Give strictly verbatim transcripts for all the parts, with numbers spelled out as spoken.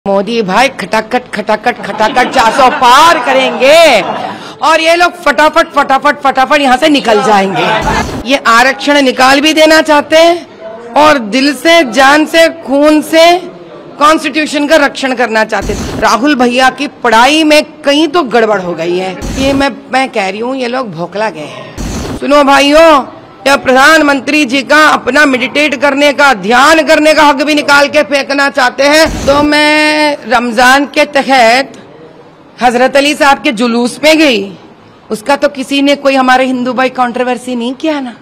मोदी भाई खटाखट खटाखट खटाखट चार सौ पार करेंगे और ये लोग फटाफट फटाफट फटाफट यहाँ से निकल जाएंगे। ये आरक्षण निकाल भी देना चाहते हैं और दिल से, जान से, खून से कॉन्स्टिट्यूशन का रक्षण करना चाहते हैं। राहुल भैया की पढ़ाई में कहीं तो गड़बड़ हो गई है। ये मैं मैं कह रही हूँ, ये लोग भोकला गए हैं। सुनो भाइयों, या प्रधानमंत्री जी का अपना मेडिटेट करने का, ध्यान करने का हक भी निकाल के फेंकना चाहते हैं। तो मैं रमजान के तहत हजरत अली साहब के जुलूस में गई, उसका तो किसी ने, कोई हमारे हिंदू भाई कंट्रोवर्सी नहीं किया ना।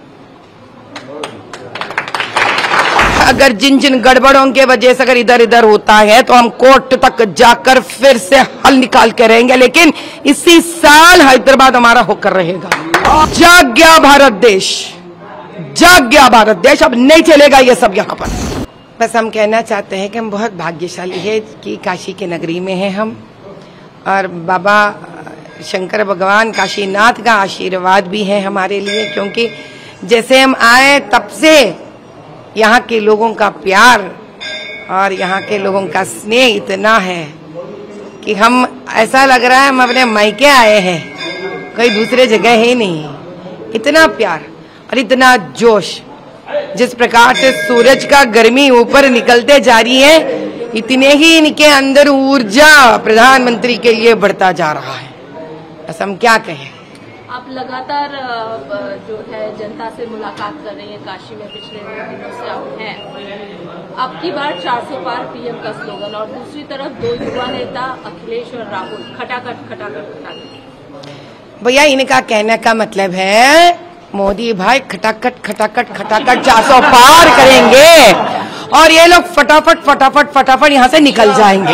अगर जिन जिन गड़बड़ों के वजह से अगर इधर इधर होता है तो हम कोर्ट तक जाकर फिर से हल निकाल के रहेंगे, लेकिन इसी साल हैदराबाद हमारा होकर रहेगा। जाग गया भारत देश, जाग गया भारत देश, अब नहीं चलेगा ये सब यहाँ पर। बस हम कहना चाहते हैं कि हम बहुत भाग्यशाली है कि काशी के नगरी में हैं हम, और बाबा शंकर भगवान काशीनाथ का आशीर्वाद भी है हमारे लिए, क्योंकि जैसे हम आए तब से यहाँ के लोगों का प्यार और यहाँ के लोगों का स्नेह इतना है कि हम, ऐसा लग रहा है हम अपने मायके आए हैं, कोई दूसरे जगह है नहीं। इतना प्यार और इतना जोश, जिस प्रकार से सूरज का गर्मी ऊपर निकलते जा रही है, इतने ही इनके अंदर ऊर्जा प्रधानमंत्री के लिए बढ़ता जा रहा है। बस हम क्या कहें। आप लगातार जो है जनता से मुलाकात कर रही हैं काशी में, पिछले दिनों से आप हैं। आपकी बार चार सौ पार पीएम का स्लोगन, और दूसरी तरफ दो युवा नेता अखिलेश और राहुल खटाखट खटाखट खटाखट। भैया इनका कहने का मतलब है मोदी भाई खटाखट खटाखट खटाखट चार सौ पार करेंगे और ये लोग फटाफट फटाफट फटाफट यहाँ से निकल जाएंगे।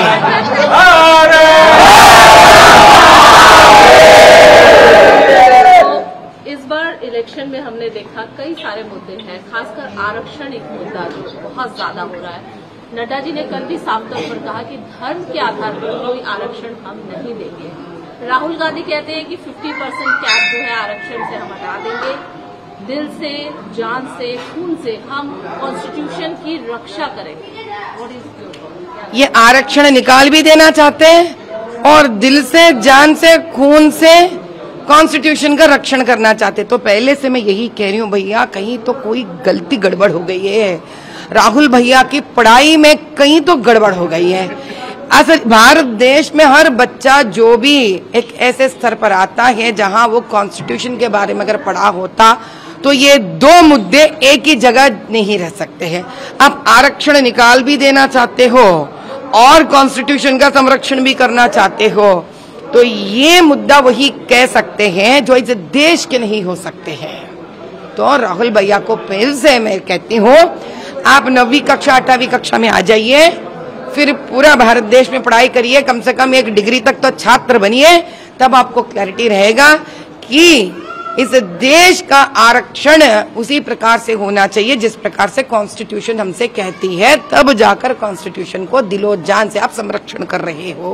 तो इस बार इलेक्शन में हमने देखा कई सारे मुद्दे हैं, खासकर आरक्षण एक मुद्दा जो बहुत ज्यादा हो रहा है। नड्डा जी ने कल भी साफ तौर पर कहा कि धर्म के आधार पर कोई आरक्षण हम नहीं देंगे। राहुल गांधी कहते हैं कि पचास परसेंट कैप जो है आरक्षण से हम हटा देंगे। दिल से, जान से, खून से हम कॉन्स्टिट्यूशन की रक्षा करेंगे। ये आरक्षण निकाल भी देना चाहते हैं और दिल से, जान से, खून से कॉन्स्टिट्यूशन का रक्षण करना चाहते। तो पहले से मैं यही कह रही हूँ भैया, कहीं तो कोई गलती गड़बड़ हो गई है। राहुल भैया की पढ़ाई में कहीं तो गड़बड़ हो गई है। असल भारत देश में हर बच्चा जो भी एक ऐसे स्तर पर आता है जहां वो कॉन्स्टिट्यूशन के बारे में अगर पढ़ा होता तो ये दो मुद्दे एक ही जगह नहीं रह सकते हैं। आप आरक्षण निकाल भी देना चाहते हो और कॉन्स्टिट्यूशन का संरक्षण भी करना चाहते हो, तो ये मुद्दा वही कह सकते हैं जो इस देश के नहीं हो सकते हैं। तो राहुल भैया को फिर से मैं कहती हूँ, आप नवीं कक्षा आठवीं कक्षा में आ जाइए, फिर पूरा भारत देश में पढ़ाई करिए, कम से कम एक डिग्री तक तो छात्र बनिए, तब आपको क्लैरिटी रहेगा कि इस देश का आरक्षण उसी प्रकार से होना चाहिए जिस प्रकार से कॉन्स्टिट्यूशन हमसे कहती है। तब जाकर कॉन्स्टिट्यूशन को दिलो जान से आप संरक्षण कर रहे हो।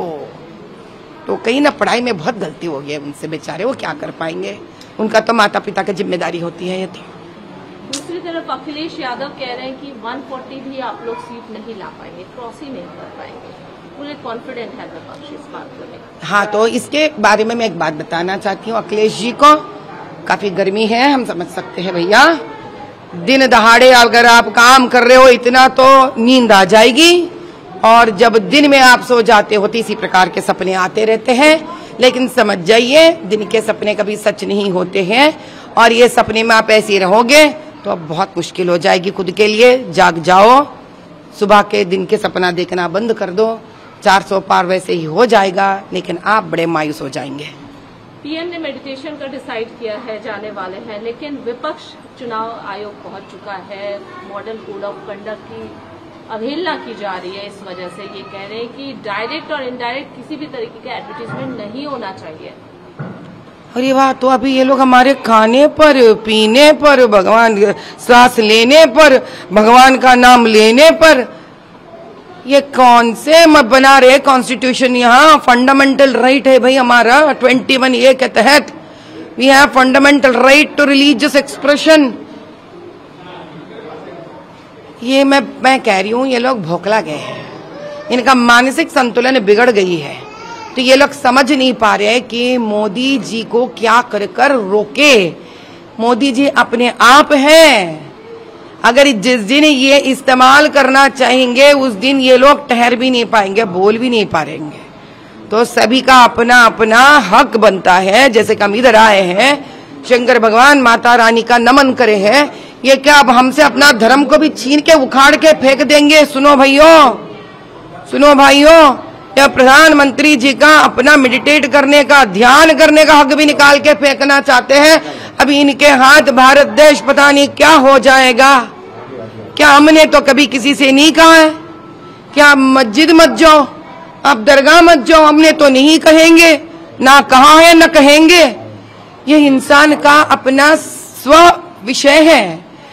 तो कहीं ना पढ़ाई में बहुत गलती हो गई है उनसे, बेचारे वो क्या कर पाएंगे, उनका तो माता पिता की जिम्मेदारी होती है ये। तो दूसरी तरफ अखिलेश यादव कह रहे हैं कि एक सौ चालीस भी आप लोग सीट नहीं ला पाएंगे, क्रॉस ही नहीं कर पाएंगे। पूरे कॉन्फिडेंट है विपक्ष इस बात को लेकर। हाँ, तो इसके बारे में मैं एक बात बताना चाहती हूँ। अखिलेश जी को काफी गर्मी है, हम समझ सकते हैं भैया। दिन दहाड़े अगर आप काम कर रहे हो इतना तो नींद आ जाएगी, और जब दिन में आप सो जाते हो तो इसी प्रकार के सपने आते रहते हैं। लेकिन समझ जाइए, दिन के सपने कभी सच नहीं होते हैं, और ये सपने में आप ऐसे रहोगे तो अब बहुत मुश्किल हो जाएगी खुद के लिए। जाग जाओ, सुबह के दिन के सपना देखना बंद कर दो। चार सौ पार वैसे ही हो जाएगा, लेकिन आप बड़े मायूस हो जाएंगे। पीएम ने मेडिटेशन का डिसाइड किया है, जाने वाले हैं, लेकिन विपक्ष चुनाव आयोग पहुंच चुका है। मॉडल कोड ऑफ कंडक्ट की अवहेलना की जा रही है। इस वजह से ये कह रहे हैं कि डायरेक्ट और इनडायरेक्ट किसी भी तरीके का एडवर्टीजमेंट नहीं होना चाहिए। अरे वाह, तो अभी ये लोग हमारे खाने पर, पीने पर, भगवान सांस लेने पर, भगवान का नाम लेने पर, ये कौन से बना रहे कॉन्स्टिट्यूशन। यहाँ फंडामेंटल राइट है भाई हमारा, इक्कीस ए के तहत we have fundamental right to religious expression. ये मैं मैं कह रही हूँ, ये लोग भोकला गए हैं। इनका मानसिक संतुलन बिगड़ गई है। तो ये लोग समझ नहीं पा रहे कि मोदी जी को क्या कर कर रोके। मोदी जी अपने आप हैं, अगर जिस दिन ये इस्तेमाल करना चाहेंगे उस दिन ये लोग ठहर भी नहीं पाएंगे, बोल भी नहीं पाएंगे। तो सभी का अपना अपना हक बनता है। जैसे कि हम इधर आए हैं, शंकर भगवान माता रानी का नमन करे हैं, ये क्या अब हमसे अपना धर्म को भी छीन के उखाड़ के फेंक देंगे? सुनो भाइयों, सुनो भाइयों, या प्रधानमंत्री जी का अपना मेडिटेट करने का, ध्यान करने का हक भी निकाल के फेंकना चाहते हैं। अभी इनके हाथ भारत देश पता नहीं क्या हो जाएगा। क्या हमने तो कभी किसी से नहीं कहा है क्या मस्जिद मत जाओ, आप दरगाह मत जाओ? हमने तो नहीं कहेंगे, ना कहा है न कहेंगे। ये इंसान का अपना स्व विषय है,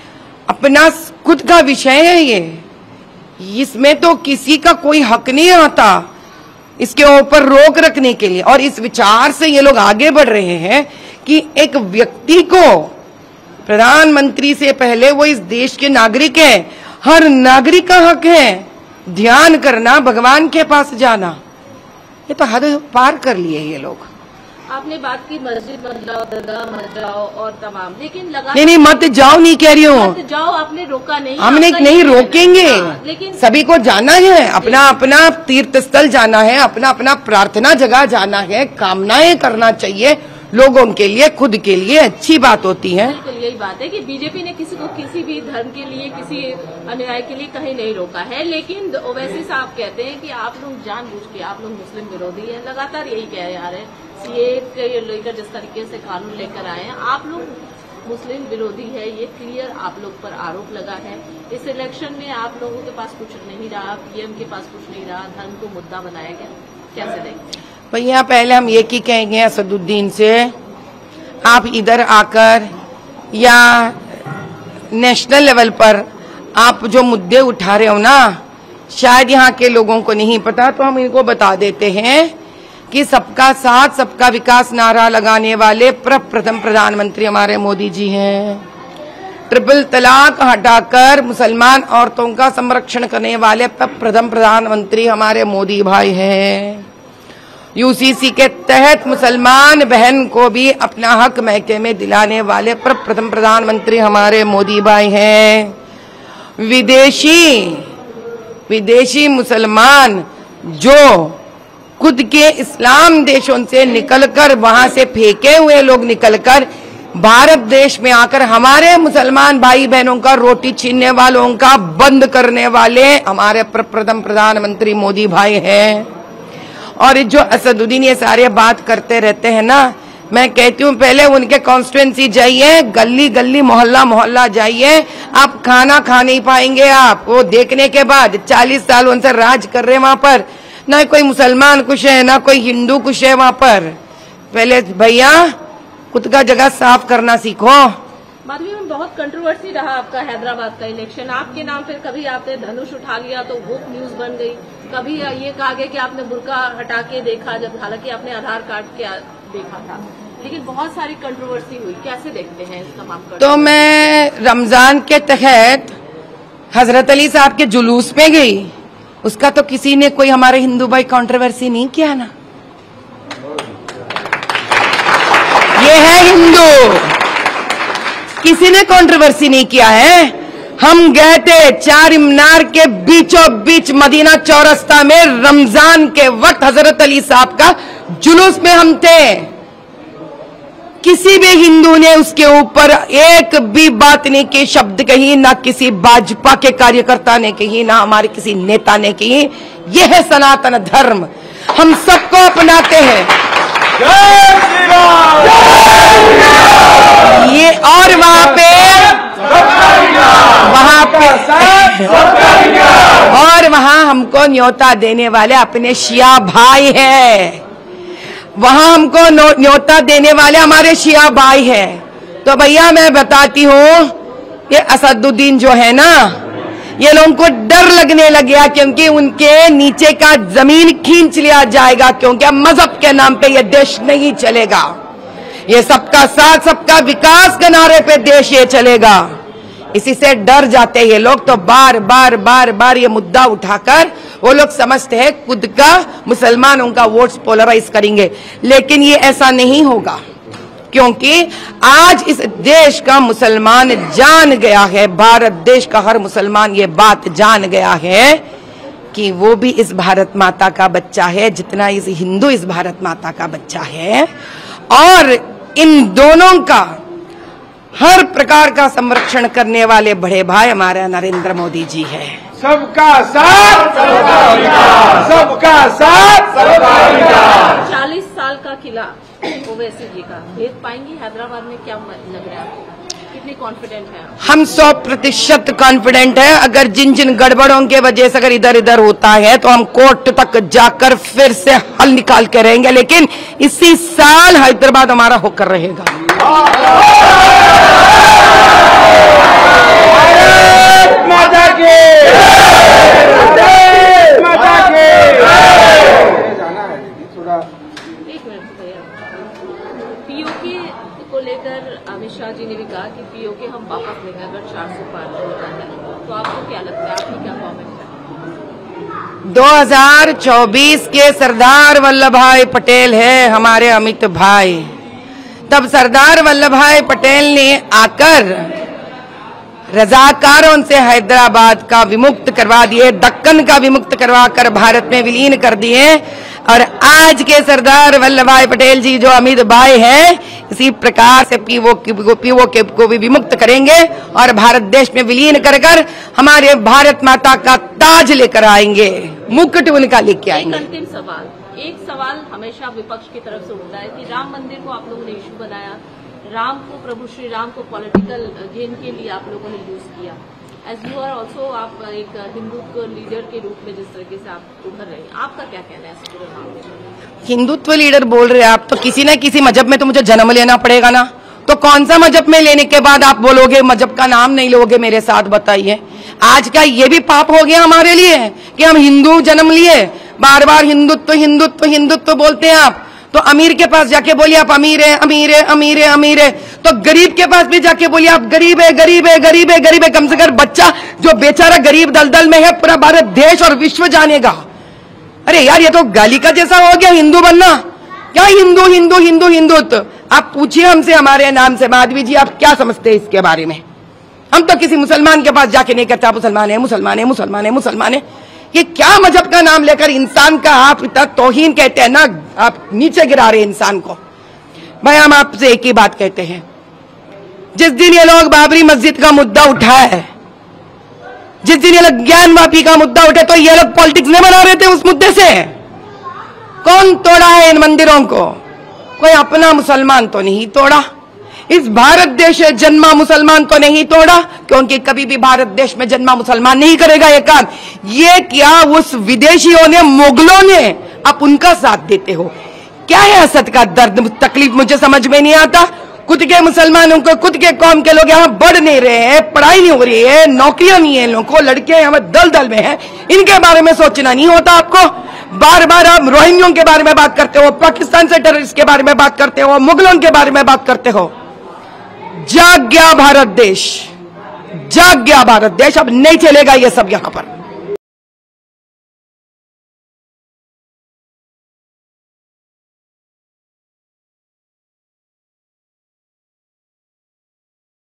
अपना खुद का विषय है। ये इसमें तो किसी का कोई हक नहीं आता इसके ऊपर रोक रखने के लिए। और इस विचार से ये लोग आगे बढ़ रहे हैं कि एक व्यक्ति को, प्रधानमंत्री से पहले वो इस देश के नागरिक है, हर नागरिक का हक है ध्यान करना, भगवान के पास जाना। ये तो हद पार कर लिए ये लोग। आपने बात की मस्जिद मत जाओ, दरगाह मत जाओ और तमाम, लेकिन लगा नहीं नहीं मत जाओ नहीं कह रही हूँ, मत जाओ आपने रोका नहीं, हमने नहीं रोकेंगे। लेकिन सभी को जाना है, अपना अपना तीर्थ स्थल जाना है, अपना अपना प्रार्थना जगह जाना है, कामनाएं करना चाहिए लोगों के लिए, खुद के लिए अच्छी बात होती है। बिल्कुल यही बात है कि बीजेपी ने किसी को किसी भी धर्म के लिए, किसी अन्याय के लिए कहीं नहीं रोका है। लेकिन ओवैसी साहब कहते हैं कि आप लोग जानबूझ के, आप लोग मुस्लिम विरोधी हैं, लगातार यही कह रहे आ रहे हैं। सीए के लेकर जिस तरीके से कानून लेकर आए हैं, आप लोग मुस्लिम विरोधी है, ये क्लियर आप लोग पर आरोप लगा है। इस इलेक्शन में आप लोगों के पास कुछ नहीं रहा, पीएम के पास कुछ नहीं रहा, धर्म को मुद्दा बनाया गया, कैसे देखते? भैया पहले हम ये की कहेंगे असदुद्दीन से, आप इधर आकर या नेशनल लेवल पर आप जो मुद्दे उठा रहे हो ना, शायद यहाँ के लोगों को नहीं पता, तो हम इनको बता देते हैं कि सबका साथ सबका विकास नारा लगाने वाले प्रथम प्रधानमंत्री हमारे मोदी जी हैं। ट्रिपल तलाक हटाकर मुसलमान औरतों का संरक्षण करने वाले प्रथम प्रधानमंत्री हमारे मोदी भाई हैं। यूसीसी के तहत मुसलमान बहन को भी अपना हक महके में दिलाने वाले प्रथम प्रधानमंत्री हमारे मोदी भाई हैं। विदेशी विदेशी मुसलमान जो खुद के इस्लाम देशों से निकलकर, वहां से फेंके हुए लोग निकलकर भारत देश में आकर हमारे मुसलमान भाई बहनों का रोटी छीनने वालों का बंद करने वाले हमारे प्रथम प्रधानमंत्री मोदी भाई हैं। और जो असदुद्दीन ये सारे बात करते रहते हैं ना, मैं कहती हूँ पहले उनके कॉन्स्टिट्यूएंसी जाइए, गली गली मोहल्ला मोहल्ला जाइए, आप खाना खा नहीं पाएंगे। आप वो देखने के बाद चालीस साल उनसे राज कर रहे वहां पर, ना कोई मुसलमान खुश है ना कोई हिंदू खुश है वहां पर। पहले भैया खुद का जगह साफ करना सीखो। माधवी में बहुत कंट्रोवर्सी रहा आपका हैदराबाद का इलेक्शन, आपके नाम पे कभी आपने धनुष उठा लिया तो वो न्यूज बन गई, कभी ये कहा गया कि आपने बुर्का हटा के देखा, जब हालांकि आपने आधार कार्ड के देखा था, लेकिन बहुत सारी कंट्रोवर्सी हुई। कैसे देखते हैं इस तमाम? तो मैं रमजान के तहत हजरत अली साहब के जुलूस में गई, उसका तो किसी ने कोई हमारे हिंदू भाई कंट्रोवर्सी नहीं किया ना। ये है हिंदू, किसी ने कंट्रोवर्सी नहीं किया है। हम गए थे चार मीनार के बीचों बीच मदीना चौरस्ता में, रमजान के वक्त हजरत अली साहब का जुलूस में हम थे। किसी भी हिंदू ने उसके ऊपर एक भी बात नहीं की, शब्द कही, ना किसी भाजपा के कार्यकर्ता ने कही, ना हमारे किसी नेता ने कही। यह है सनातन धर्म, हम सबको अपनाते हैं। ये और वहां पे वहां पे और वहां हमको न्योता देने वाले अपने शिया भाई हैं, वहां हमको न्योता देने वाले हमारे शिया भाई हैं। तो भैया मैं बताती हूँ, ये असदुद्दीन जो है ना, ये लोगों को डर लगने लग गया क्योंकि उनके नीचे का जमीन खींच लिया जाएगा, क्योंकि अब मजहब के नाम पे ये देश नहीं चलेगा। ये सबका साथ सबका विकास के नारे पे देश ये चलेगा। इसी से डर जाते ये लोग, तो बार बार बार बार ये मुद्दा उठाकर वो लोग समझते हैं खुद का मुसलमानों का वोट्स पोलराइज करेंगे, लेकिन ये ऐसा नहीं होगा, क्योंकि आज इस देश का मुसलमान जान गया है, भारत देश का हर मुसलमान ये बात जान गया है कि वो भी इस भारत माता का बच्चा है जितना इस हिंदू इस भारत माता का बच्चा है, और इन दोनों का हर प्रकार का संरक्षण करने वाले बड़े भाई हमारे नरेंद्र मोदी जी है। सबका साथ सबका विकास, सबका साथ सबका विकास। चालीस साल का किला ओवैसी जी का भेद पाएंगे हैदराबाद में, क्या लग रहा है, कितनी कॉन्फिडेंट है? हम सौ प्रतिशत कॉन्फिडेंट है। अगर जिन जिन गड़बड़ों के वजह से अगर इधर इधर होता है तो हम कोर्ट तक जाकर फिर से हल निकाल के रहेंगे, लेकिन इसी साल हैदराबाद हमारा होकर रहेगा। माता के माता के जाना है दीदी थोड़ा। एक मिनट भैया, पीओके को लेकर अमित शाह जी ने भी कहा कि पीओके हम वापस लेंगे अगर चार सौ पार होता है, तो आपको क्या लगता है, आपकी क्या कमेंट है? दो हज़ार चौबीस के सरदार वल्लभ भाई पटेल है हमारे अमित भाई। तब सरदार वल्लभ भाई पटेल ने आकर रजाकारों से हैदराबाद का विमुक्त करवा दिए, दक्कन का विमुक्त करवा कर भारत में विलीन कर दिए, और आज के सरदार वल्लभ भाई पटेल जी जो अमित भाई हैं, इसी प्रकार से पीओ पीओ के को भी विमुक्त करेंगे और भारत देश में विलीन कर कर हमारे भारत माता का ताज लेकर आएंगे, मुकुट उनका लेके आएंगे। एक अंतिम सवाल, एक सवाल हमेशा विपक्ष की तरफ से उठता है कि राम मंदिर को आप लोगों ने इशू बनाया, राम को, प्रभु श्री राम को पॉलिटिकल गेन के लिए आप लोगों ने यूज किया। एज यू आर ऑल्सो, आप एक हिंदुत्व लीडर के रूप में जिस तरीके से आप उभर रहे हैं, आपका क्या कहना है इस पूरे मामले में? हिंदुत्व लीडर बोल रहे हैं आप, तो किसी न किसी मजहब में तो मुझे जन्म लेना पड़ेगा ना, तो कौन सा मजहब में लेने के बाद आप बोलोगे मजहब का नाम नहीं लोगे मेरे साथ, बताइए। आज क्या ये भी पाप हो गया हमारे लिए कि हम हिंदू जन्म लिए, बार बार हिंदुत्व हिंदुत्व हिंदुत्व बोलते हैं आप। तो अमीर के पास जाके बोलिए आप अमीर है अमीर है अमीर है अमीर है, तो गरीब के पास भी जाके बोलिए आप गरीब है गरीब है गरीब है गरीब है। कम से कम बच्चा जो बेचारा गरीब दलदल में है पूरा भारत देश और विश्व जानेगा। अरे यार ये तो गाली का जैसा हो गया हिंदू बनना। क्या हिंदू हिंदू हिंदू हिंदुत्व? आप पूछिए हमसे, हमारे नाम से, माधवी जी आप क्या समझते हैं इसके बारे में? हम तो किसी मुसलमान के पास जाके नहीं कहते मुसलमान है मुसलमान है मुसलमान है मुसलमान है। ये क्या मजहब का नाम लेकर इंसान का आप इतना तौहीन कहते हैं ना, आप नीचे गिरा रहे इंसान को। भाई हम आपसे एक ही बात कहते हैं, जिस दिन ये लोग बाबरी मस्जिद का मुद्दा उठाए, जिस दिन ये लोग ज्ञान वापी का मुद्दा उठे, तो ये लोग पॉलिटिक्स नहीं बना रहे थे उस मुद्दे से। कौन तोड़ा है इन मंदिरों को? कोई अपना मुसलमान तो नहीं तोड़ा। इस भारत देश में जन्मा मुसलमान तो नहीं तोड़ा, क्योंकि कभी भी भारत देश में जन्मा मुसलमान नहीं करेगा ये काम। ये क्या उस विदेशियों ने, मुगलों ने, आप उनका साथ देते हो? क्या है असद का दर्द, तकलीफ मुझे समझ में नहीं आता। खुद के मुसलमानों को, खुद के कौम के लोग यहाँ बढ़ नहीं रहे हैं, पढ़ाई नहीं हो रही है, नौकरियां नहीं है इन लोगों को, लड़के यहाँ दल दल में हैं, इनके बारे में सोचना नहीं होता आपको? बार बार आप रोहिंग्यों के बारे में बात करते हो, पाकिस्तान से टेररिस्ट के बारे में बात करते हो, मुगलों के बारे में बात करते हो। जाग गया भारत देश, जाग गया भारत देश, अब नहीं चलेगा ये सब यहाँ पर।